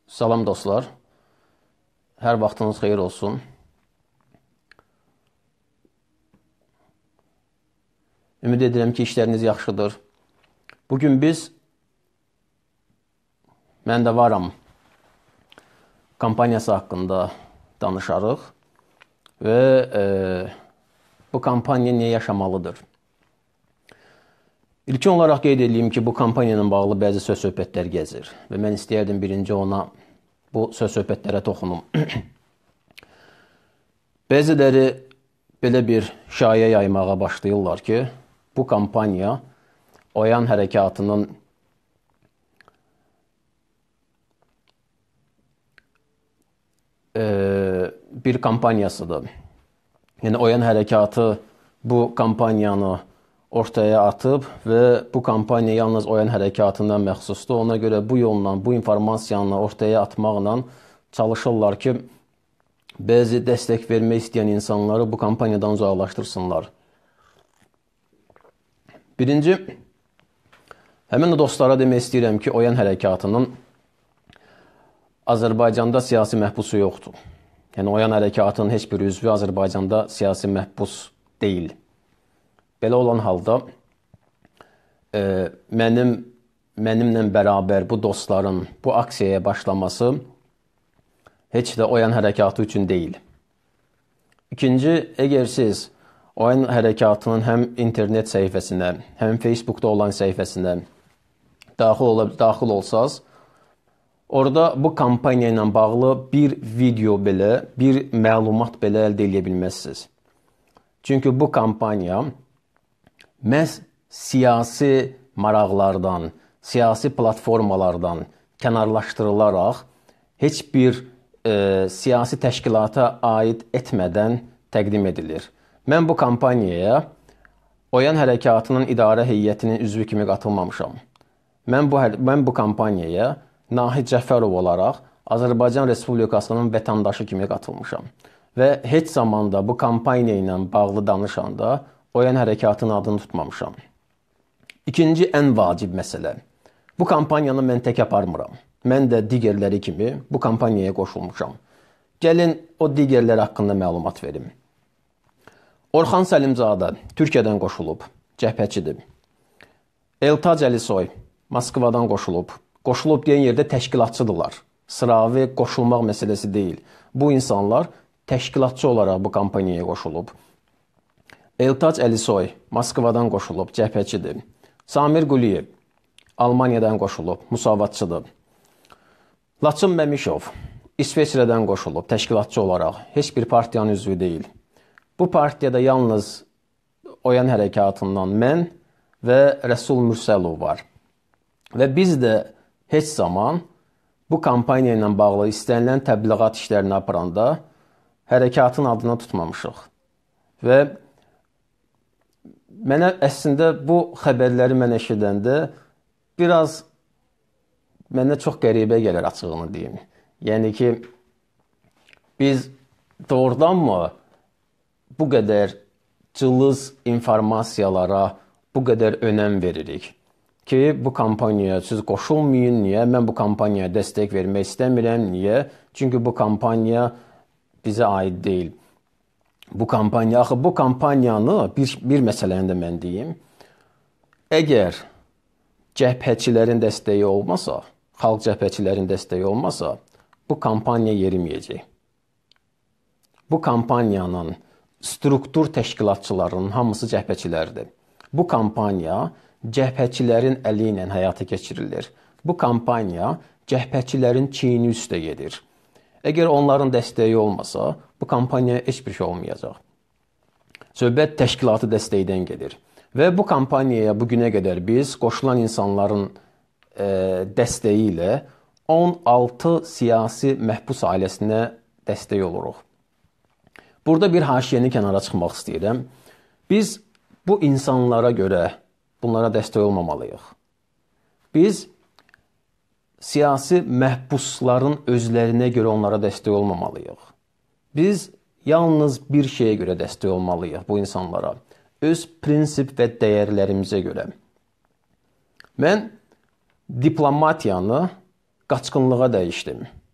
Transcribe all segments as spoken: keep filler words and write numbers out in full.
Salam dostlar, hər vaxtınız xeyir olsun. Ümid edirəm ki, işləriniz yaxşıdır. Bugün biz Mən də varam kampaniyası haqqında danışarıq və e, bu kampaniya niyə yaşamalıdır? İlkin olaraq qeyd edeyim ki, bu kampaniyanın bağlı bəzi söz-söhbətlər gəzir və mən istəyərdim birinci ona bu söz-söhbətlərə toxunum. Bəziləri belə bir şayə yaymağa başlayırlar ki, bu kampaniya Oyan hərəkatının e, bir kampaniyasıdır. Yəni Oyan hərəkatı bu kampaniyanı ortaya atıb və bu kampaniya yalnız Oyan hərəkatından məxsusdur. Ona görə bu yolla, bu informasiyanı ortaya atmaqla çalışırlar ki, bəzi dəstək vermək istəyən insanları bu kampaniyadan uzaqlaşdırsınlar. Birinci, həmin dostlara demək istəyirəm ki, Oyan hərəkatının Azərbaycanda siyasi məhbusu yoxdur. Yəni Oyan hərəkatının heç bir üzvü Azərbaycanda siyasi məhbus deyil. Belə olan halda e, mənim, mənimlə bərabər bu dostların bu aksiyaya başlaması heç də Oyan hərəkatı üçün deyil. İkinci, əgər siz Oyan hərəkatının həm internet səhifəsinə, həm Facebookda olan səhifəsinə daxil, ol daxil olsaz, orada bu kampaniya ilə bağlı bir video belə, bir məlumat belə əldə edə bilməzsiniz. Çünki bu kampaniya məhz siyasi maraqlardan, siyasi platformalardan kənarlaşdırılaraq heç bir e, siyasi təşkilata aid etmədən təqdim edilir. Mən bu kampaniyaya Oyan hərəkatının idarə heyətinin üzvü kimi qatılmamışam. Mən bu, mən bu kampaniyaya Nahid Cəfərov olaraq Azərbaycan Respublikasının vətəndaşı kimi qatılmışam. Və heç zamanda bu kampaniya ilə bağlı danışanda Oyan hərəkatının adını tutmamışam. İkinci, ən vacib məsələ. Bu kampaniyanı mən tək aparmıram. Mən də digərləri kimi bu kampaniyaya qoşulmuşam. Gəlin o digərlər haqqında məlumat verim. Orxan Səlimzadə Türkiyədən qoşulub, cəbhəçidir. Eltac Əlisoy Moskvadan qoşulub. Qoşulub deyən yerdə təşkilatçıdırlar. Sıravi qoşulmaq məsələsi deyil. Bu insanlar təşkilatçı olaraq bu kampaniyaya qoşulub. Eltac Əlisoy Moskvadan qoşulub, cəbhəçidir. Samir Quliyev Almaniyadan qoşulub, müsavatçıdır. Laçın Məmişov İsveçrədən qoşulub, təşkilatçı olaraq, heç bir partiyanın üzvü deyil. Bu partiyada yalnız Oyan hərəkatından mən və Rəsul Mürsəlov var. Və biz də heç zaman bu kampaniya ilə bağlı istənilən təbliğat işlərini aparanda hərəkatın adını tutmamışıq. Və mənə əslində bu xəbərləri mən eşidəndə biraz mənə çox qəribə gəlir, açığını deyim. Yəni ki, biz doğrudanmı bu qədər cılız informasiyalara bu qədər önəm veririk ki, bu kampaniyaya siz qoşulmayın, niyə? Mən bu kampaniyaya dəstək vermək istəmirəm, niyə? Çünki bu kampaniya bizə aid deyil. Bu kampaniya, axı bu kampaniyanı bir, bir məsələni də mən deyim. Əgər cəbhəçilərin dəstəyi olmasa, xalq cəbhəçilərin dəstəyi olmasa, bu kampaniya yeriməyəcək. Bu kampaniyanın struktur təşkilatçılarının hamısı cəbhəçilərdir. Bu kampaniya cəbhəçilərin əli ilə həyata keçirilir. Bu kampaniya cəbhəçilərin çiyini üstə gedir. Əgər onların dəstəyi olmasa, bu kampaniyaya heç bir şey olmayacaq. Söhbət təşkilatı dəstəkdən gedir. Və bu kampaniyaya bugünə qədər biz qoşulan insanların e, dəstəyi ilə on altı siyasi məhbus ailəsinə dəstək oluruq. Burada bir haşiyəni kənara çıxmaq istəyirəm. Biz bu insanlara görə bunlara dəstək olmamalıyıq. Biz siyasi məhbusların özlərinə görə onlara dəstək olmamalıyıq. Biz yalnız bir şeyə görə dəstək olmalıyıq bu insanlara. Öz prinsip və dəyərlərimizə görə. Mən diplomatiyanı qaçqınlığa dəyişdim.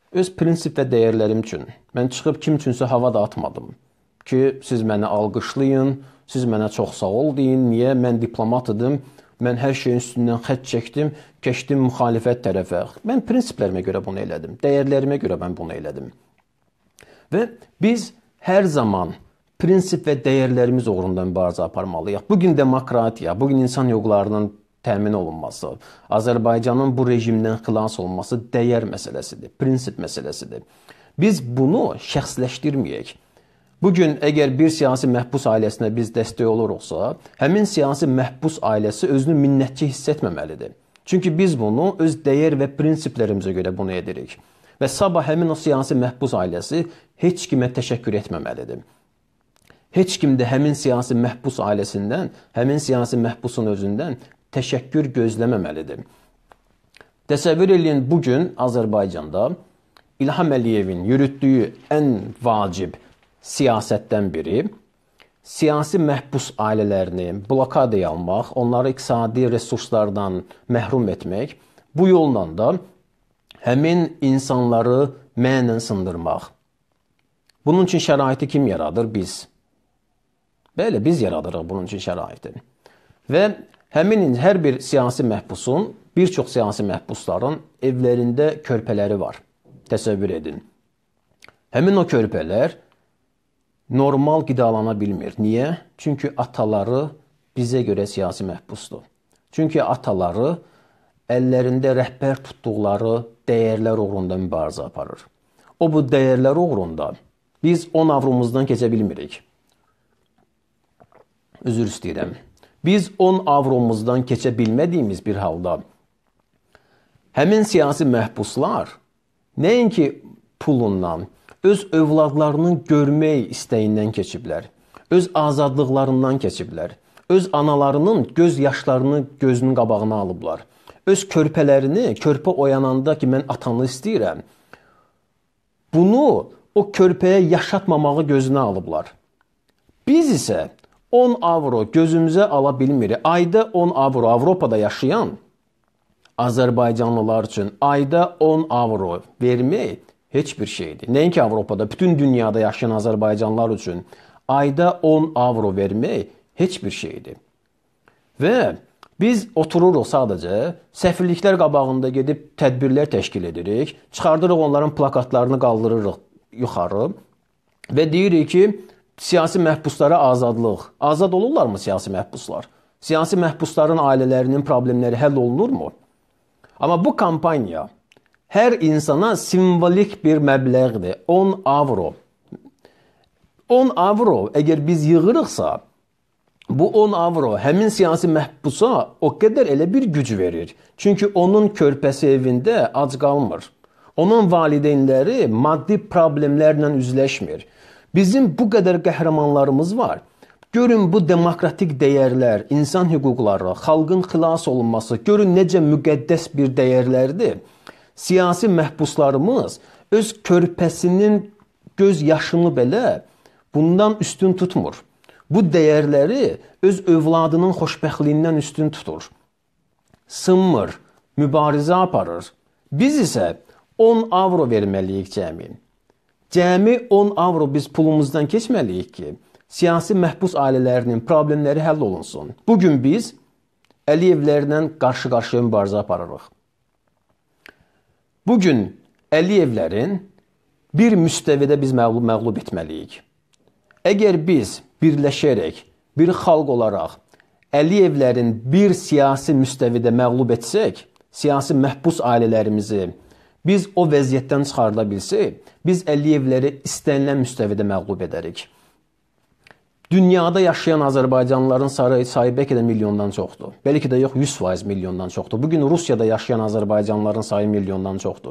öz prinsip və dəyərlərim üçün. Mən çıxıb kim üçünsə hava da atmadım ki, siz məni alqışlayın, siz mənə çox sağ ol deyin. Niyə? Mən diplomat idim, mən hər şeyin üstündən xətt çəkdim, keçdim müxalifət tərəfə. Mən prinsiplərimə görə bunu elədim, dəyərlərimə görə mən bunu elədim. Və biz hər zaman prinsip və dəyərlərimiz uğrunda mübarizə aparmalıyıq. Bugün demokratiya, bugün insan hüquqlarının təmin olunması, Azərbaycanın bu rejimdən xilas olması dəyər məsələsidir, prinsip məsələsidir. Biz bunu şəxsləşdirməyək. Bugün əgər bir siyasi məhbus ailəsinə biz dəstək oluruqsa, həmin siyasi məhbus ailəsi özünü minnətçi hiss etməməlidir. Çünki biz bunu öz dəyər və prinsiplərimizə görə bunu edirik. Və sabah həmin o siyasi məhbus ailəsi heç kimə təşəkkür etməməlidir. Heç kim də həmin siyasi məhbus ailəsindən, həmin siyasi məhbusun özündən təşəkkür gözləməməlidir. Təsəvvür edin, bugün Azərbaycanda İlham Əliyevin yürütdüyü ən vacib siyasətdən biri siyasi məhbus ailələrini blokadaya almaq, onları iqtisadi resurslardan məhrum etmək, bu yolla da həmin insanları mənən sındırmaq. Bunun üçün şəraiti kim yaradır? Biz. Bəli, biz yaradırıq bunun üçün şəraiti. Və həmin hər bir siyasi məhbusun, bir çox siyasi məhbusların evlərində körpələri var. Təsəvvür edin. Həmin o körpələr normal qidalana bilmir. Niyə? Çünki ataları bizə görə siyasi məhbusdur. Çünki ataları əllərində rəhbər tutduqları dəyərlər uğrunda mübarizə aparır. O bu dəyərlər uğrunda biz on avromuzdan keçə bilmirik. Üzr istəyirəm. Biz on avromuzdan keçə bilmədiyimiz bir halda həmin siyasi məhbuslar nəinki pulundan, öz övladlarının görmək istəyindən keçiblər, öz azadlıqlarından keçiblər, öz analarının göz yaşlarını gözünün qabağına alıblar, öz körpələrini, körpə oyananda ki, mən atanı istəyirəm, bunu o körpəyə yaşatmamağı gözünə alıblar. Biz isə on avro gözümüzə ala bilmirik. Ayda on avro Avropada yaşayan Azərbaycanlılar üçün ayda on avro vermək heç bir şeydir. Nəinki Avropada, bütün dünyada yaşayan Azərbaycanlılar üçün ayda on avro vermək heç bir şeydir. Və biz otururuq sadəcə, səfirliklər qabağında gedib tədbirlər təşkil edirik, çıxardırıq onların plakatlarını qaldırırıq yuxarı və deyirik ki, siyasi məhbuslara azadlıq. Azad olurlarmı siyasi məhbuslar? Siyasi məhbusların ailələrinin problemləri həll olunurmu? Amma bu kampaniya hər insana simvolik bir məbləğdir. on avro. on avro əgər biz yığırıqsa, bu on avro həmin siyasi məhbusa o qədər elə bir güc verir. Çünki onun körpəsi evində ac qalmır. Onun valideynləri maddi problemlərlə üzləşmir. Bizim bu qədər qəhrəmanlarımız var. Görün bu demokratik dəyərlər, insan hüquqları, xalqın xilas olunması, görün necə müqəddəs bir dəyərlərdir. Siyasi məhbuslarımız öz körpəsinin göz yaşını belə bundan üstün tutmur. Bu dəyərləri öz övladının xoşbəxtliyindən üstün tutur. Sınmır, mübarizə aparır. Biz isə on avro verməliyik cəmi. Cəmi on avro biz pulumuzdan keçməliyik ki, siyasi məhbus ailələrinin problemləri həll olunsun. Bugün biz Əliyevlərlə qarşı-qarşıya mübarizə aparırıq. Bugün Əliyevlərin bir müstəvidə biz məğlub, məğlub etməliyik. Əgər biz birləşərək, bir xalq olaraq Əliyevlərin bir siyasi müstəvidə məğlub etsək, siyasi məhbus ailələrimizi biz o vəziyyətdən çıxarda bilsək, biz Əliyevləri istənilən müstəvidə məğlub edərik. Dünyada yaşayan Azərbaycanlıların sayı bəlkə də milyondan çoxdur. Bəlkə də yox, yüz faiz milyondan çoxdur. Bugün Rusiyada yaşayan Azərbaycanlıların sayı milyondan çoxdur.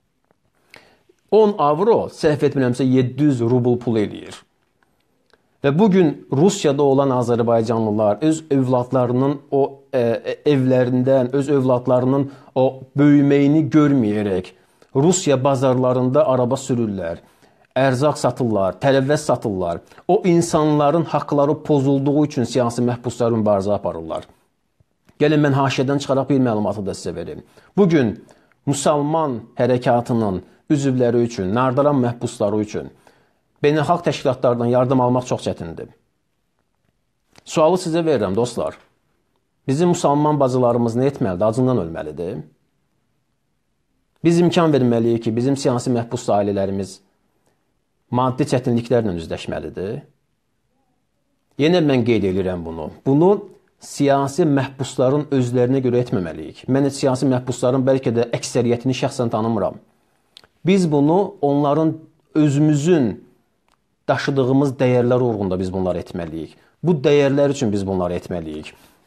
on avro, səhv etmirəmsə, yeddi yüz rubl pul eləyir. Və bugün Rusiyada olan Azərbaycanlılar öz övladlarının o e, evlərindən, öz övladlarının o böyüməyini görməyərək Rusiya bazarlarında araba sürürlər, ərzaq satırlar, tərəvvəz satırlar. O insanların haqları pozulduğu üçün siyasi məhbuslar mübarizə aparırlar. Gəlin, mən haşiyədən çıxaraq bir məlumatı da sizə verim. Bugün müsəlman hərəkatının üzvləri üçün, nardıran məhbusları üçün beynəlxalq təşkilatlardan yardım almaq çox çətindir. Sualı sizə verirəm, dostlar. Bizim müsəlman bacılarımız nə etməlidir? Acından ölməlidir. Biz imkan verməliyik ki, bizim siyasi məhbus ailələrimiz maddi çətinliklərlə üzləşməlidir. Yenə mən qeyd edirəm bunu. Bunu siyasi məhbusların özlərinə görə etməməliyik. Mən heç siyasi məhbusların bəlkə də əksəriyyətini şəxsən tanımıram. Biz bunu onların özümüzün daşıdığımız dəyərlər uğrunda biz bunları etməliyik. Bu dəyərlər üçün biz bunları etməliyik.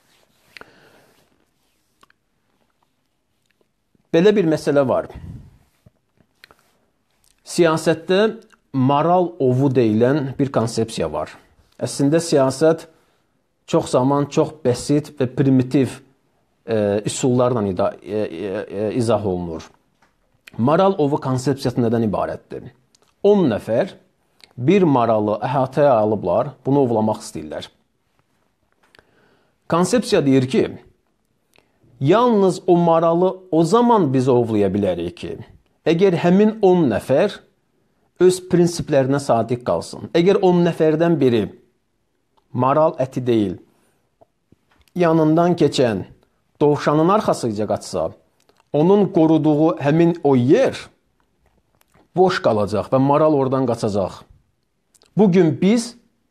Belə bir məsələ var. Siyasətdə moral ovu deyilən bir konsepsiya var. Əslində siyasət çox zaman çox bəsit və primitiv e, üsullarla ida, e, e, izah olunur. Moral ovu konsepsiyası nədən ibarətdir? on nəfər bir maralı əhatəyə alıblar, bunu ovlamaq istəyirlər. Konsepsiya deyir ki, yalnız o maralı o zaman biz ovlaya bilərik ki, əgər həmin on nəfər öz prinsiplərinə sadiq qalsın. Əgər on nəfərdən biri maral əti deyil, yanından keçən dovşanın arxasıca qaçsa, onun qoruduğu həmin o yer boş qalacaq və maral oradan qaçacaq. Bugün biz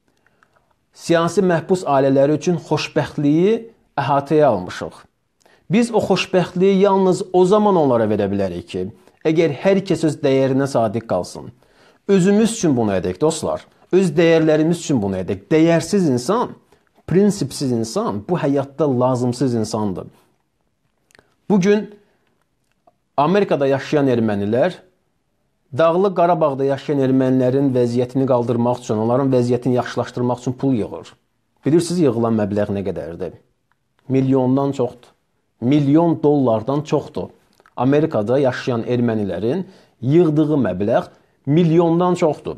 siyasi məhbus ailələri üçün xoşbəxtliyi əhatəyə almışıq. Biz o xoşbəxtliyi yalnız o zaman onlara verə bilərik ki, əgər hər kəs öz dəyərinə sadiq qalsın. Özümüz üçün bunu edək, dostlar. Öz dəyərlərimiz üçün bunu edək. Dəyərsiz insan, prinsipsiz insan, bu həyatda lazımsız insandır. Bugün Amerikada yaşayan ermənilər Dağlıq Qarabağda yaşayan ermənilərin vəziyyətini qaldırmaq üçün, onların vəziyyətini yaxşılaşdırmaq üçün pul yığır. Bilirsiniz, yığılan məbləğ nə qədərdir? Milyondan çoxdur. Milyon dollardan çoxdur. Amerikada yaşayan ermənilərin yığdığı məbləğ milyondan çoxdur.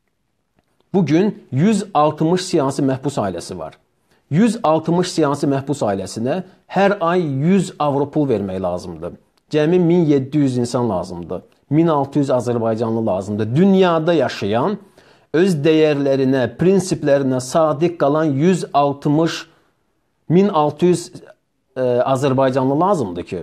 Bugün yüz altmış siyasi məhbus ailəsi var. yüz altmış siyasi məhbus ailəsinə hər ay yüz avro pul vermək lazımdır. Cəmi min yeddi yüz insan lazımdır. min altı yüz Azərbaycanlı lazımdır. Dünyada yaşayan, öz dəyərlərinə, prinsiplərinə sadiq qalan yüz altmış min altı yüz e, Azərbaycanlı lazımdır ki,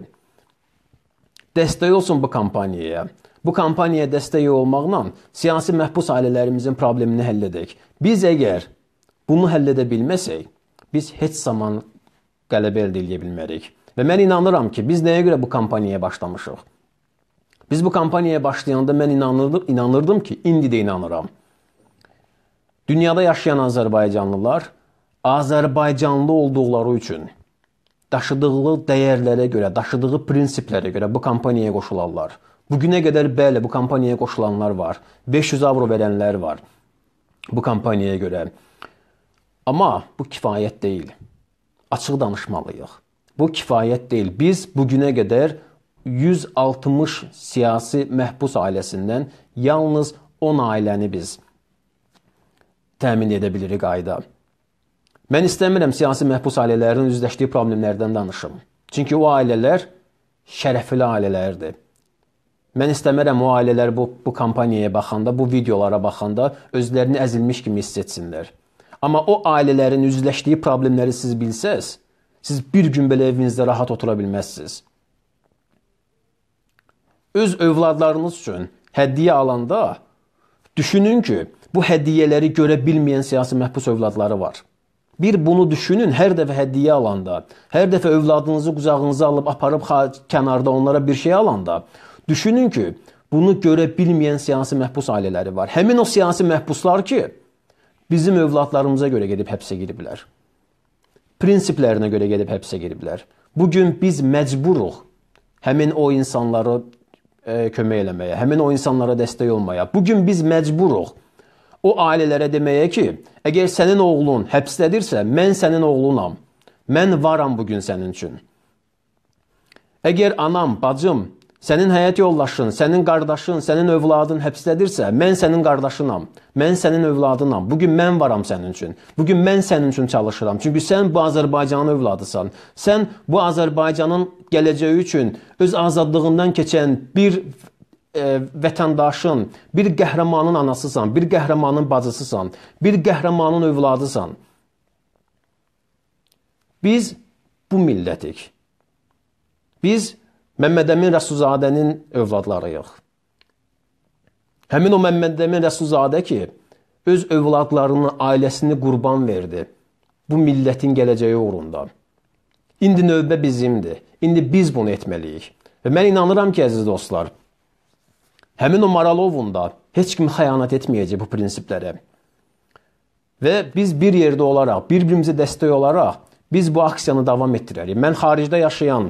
dəstək olsun bu kampaniyaya. Bu kampaniyaya dəstək olmaqla siyasi məhbus ailələrimizin problemini həll edək. Biz əgər bunu həll edə bilməsək, biz heç zaman qələbə əldə edə bilmərik. Və mən inanıram ki, biz nəyə görə bu kampaniyaya başlamışıq? Biz bu kampaniyaya başlayanda mən inanırdım, inanırdım ki, indi də inanıram. Dünyada yaşayan Azərbaycanlılar Azərbaycanlı olduqları üçün daşıdığı dəyərlərə görə, daşıdığı prinsiplərə görə bu kampaniyaya qoşularlar. Bugünə qədər bəli, bu kampaniyaya qoşulanlar var. beş yüz avro verənlər var bu kampaniyaya görə. Amma bu kifayət deyil. Açıq danışmalıyıq. Bu kifayət deyil. Biz bugünə qədər yüz altmış siyasi məhbus ailəsindən yalnız on ailəni biz təmin edə bilirik ayda. Mən istəmirəm siyasi məhbus ailələrinin üzləşdiyi problemlərdən danışım. Çünki o ailələr şərəfli ailələrdir. Mən istəmirəm o ailələr bu, bu kampaniyaya baxanda, bu videolara baxanda özlərini əzilmiş kimi hiss etsinlər. Amma o ailələrin üzləşdiyi problemləri siz bilsəz, siz bir gün belə evinizdə rahat otura bilməzsiniz. Öz övladlarınız üçün hədiyyə alanda düşünün ki, bu hədiyyələri görə bilməyən siyasi məhbus övladları var. Bir bunu düşünün, hər dəfə hədiyyə alanda, hər dəfə övladınızı qucağınıza alıb aparıb kənarda onlara bir şey alanda, düşünün ki, bunu görə bilməyən siyasi məhbus ailələri var. Həmin o siyasi məhbuslar ki, bizim övladlarımıza görə gedib həbsə giriblər. Prinsiplərinə görə gedib həbsə giriblər. Bugün biz məcburuq həmin o insanları e, kömək eləməyə, həmin o insanlara dəstək olmaya. Bugün biz məcburuq o ailələrə deməyə ki, əgər sənin oğlun həbsdədirsə, mən sənin oğlunam. Mən varam bugün sənin üçün. Əgər anam, bacım, sənin həyat yoldaşın, sənin qardaşın, sənin övladın həbsdədirsə, mən sənin qardaşınam, mən sənin övladınam. Bugün mən varam sənin üçün. Bugün mən sənin üçün çalışıram. Çünki sən bu Azərbaycanın övladısan. Sən bu Azərbaycanın gələcəyi üçün öz azadlığından keçən bir e, vətəndaşın, bir qəhrəmanın anasısan, bir qəhrəmanın bacısısan, bir qəhrəmanın övladısan. Biz bu millətik. Biz Məmməd Əmin Rəsulzadənin övladlarıyıq. Həmin o Məmməd Əmin Rəsulzadə ki, öz övladlarını, ailəsini qurban verdi bu millətin gələcəyi uğrunda. İndi növbə bizimdir. İndi biz bunu etməliyik. Və mən inanıram ki, əziz dostlar, həmin o Maralovun da heç kim xəyanət etməyəcək bu prinsiplərə. Və biz bir yerdə olaraq, bir-birimizi dəstək olaraq biz bu aksiyanı davam etdirərik. Mən xaricdə yaşayan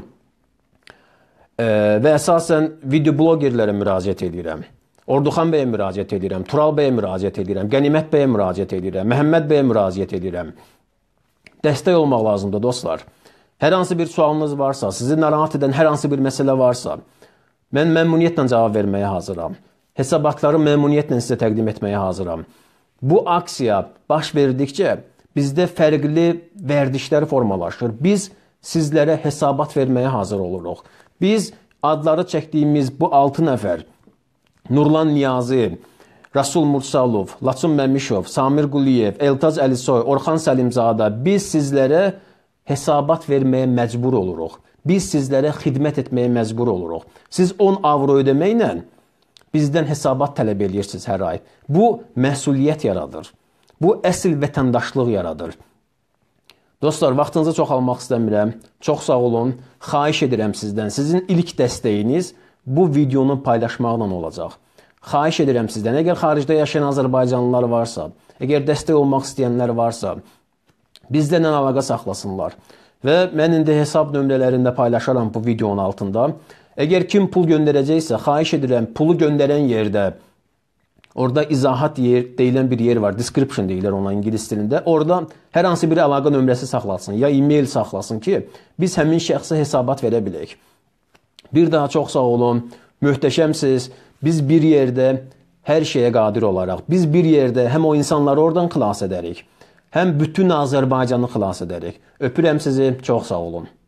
e, və əsasən videoblogerlərə müraciət edirəm. Orduxan bəyə müraciət edirəm, Tural bəyə müraciət edirəm, Qənimət bəyə müraciət edirəm, Məhəmməd bəyə müraciət edirəm. Dəstək olmaq lazımdır, dostlar. Hər hansı bir sualınız varsa, sizi narahat edən hər hansı bir məsələ varsa, mən məmnuniyyətlə cavab verməyə hazıram. Hesabatları məmnuniyyətlə sizə təqdim etməyə hazıram. Bu aksiya baş verdikcə bizdə fərqli vərdişlər formalaşır. Biz sizlərə hesabat verməyə hazır oluruq. Biz adları çəkdiyimiz bu altı nəfər, Nurlan Niyazi, Rasul Mursalov, Laçın Məmişov, Samir Quliyev, Eltaz Əlisoy, Orxan Səlimzadə, biz sizlərə hesabat verməyə məcbur oluruq. Biz sizlərə xidmət etməyə məcbur oluruq. Siz on avro ödəməklə bizdən hesabat tələb edirsiniz hər ay. Bu məsuliyyət yaradır. Bu əsl vətəndaşlıq yaradır. Dostlar, vaxtınızı çox almaq istəmirəm. Çox sağ olun. Xahiş edirəm sizdən. Sizin ilk dəstəyiniz bu videonu paylaşmaqla olacaq. Xahiş edirəm sizdən. Əgər xaricdə yaşayan Azərbaycanlılar varsa, əgər dəstək olmaq istəyənlər varsa, bizdən əlaqə saxlasınlar. Və mən indi hesab nömrələrində paylaşaram bu videonun altında. Əgər kim pul göndərəcəksə, xahiş edirəm, pulu göndərən yerdə, orada izahat yer, deyilən bir yer var, description deyirlər ona ingilis dilində. Orada hər hansı bir əlaqə nömrəsi saxlasın, ya e-mail saxlasın ki, biz həmin şəxsə hesabat verə bilək. Bir daha çox sağ olun, möhtəşəmsiz. Biz bir yerdə hər şeyə qadir olaraq, biz bir yerdə həm o insanları oradan xilas edərik, həm bütün Azərbaycanı xilas edərik. Öpürəm sizi, çox sağ olun.